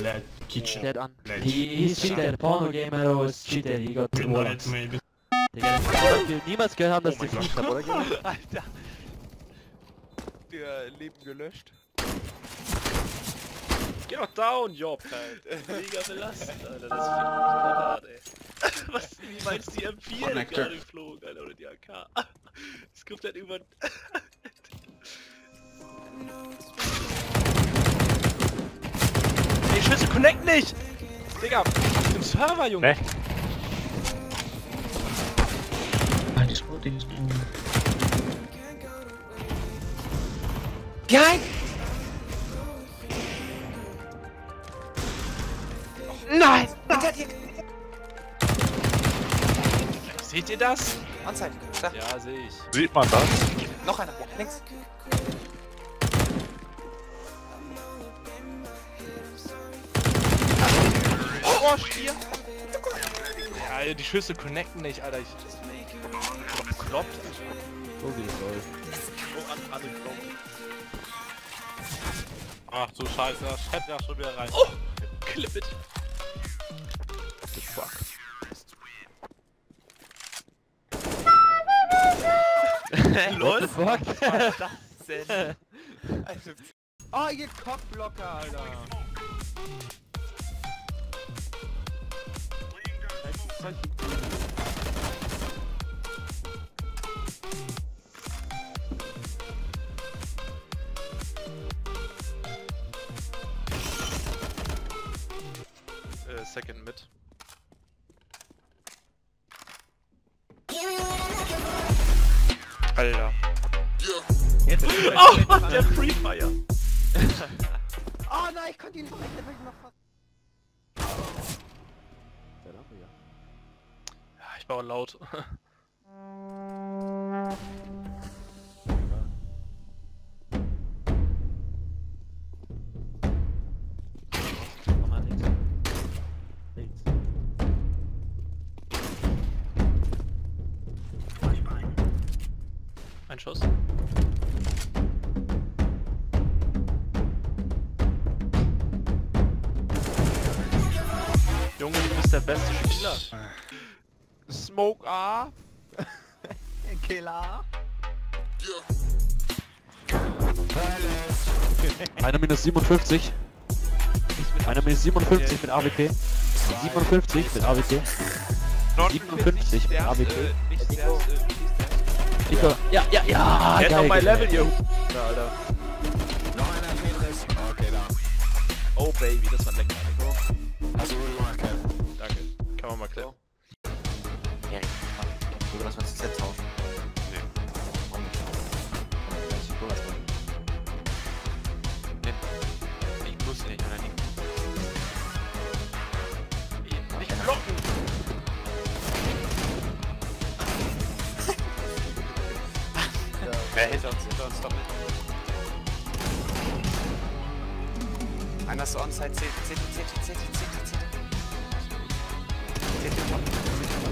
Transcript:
Kitchen. Dead on. He's cheated. Porno game hero is cheated. He got two wallets. Maybe. Digga, ich will niemals gehört haben, dass die Fliegt hab, oder? Alter. Der Leben gelöscht. Geh doch down, Job halt. Mega belastend, Alter. Das ist hart, ey. Was, wie meinst du die M4 gerade geflogen, Alter, oder die AK? Das kommt halt über... Ey, Schüsse, connect nicht! Digga, im Server, Junge! Geil! Nein! Seht ihr das? Onside. Da. Ja, sehe ich. Sieht man das? Noch einer. Links. Oh, Stier! Ja, die Schüsse connecten nicht, Alter. Ich... Bekloppt. So wie es soll. Oh, an den Block. Ach du Scheiße, das hätte ja schon wieder rein. Oh! Clip it! The fuck. LOL! What the fuck? Was war das denn? Alter. Oh, ihr Cockblocker, Alter! Second mid. Alter. Oh, der Free Fire! Oh nein, ich konnte ihn nicht noch fast. Ja, ich baue laut. Ein Schuss. Junge, du bist der beste Spieler. Smoke A. Killer. Einer minus 57. Einer minus 57 mit AWP. 57 mit AWP. 57 mit AWP. Nico. Ja, ja, ja! Der hat noch mein Level, ihr Alter. Noch einer Petris. Okay, da. Oh Baby, das war lecker, Nico. Hast du gut gemacht, Kevin. Danke. Kann man mal klären. Ja, du lass mal das Set tauschen. Nee. Warum nicht? Ich lass mal. Ich muss nicht, oder nicht? Nicht blocken! Wer hinter uns doch nicht. Einer ist onside, CT.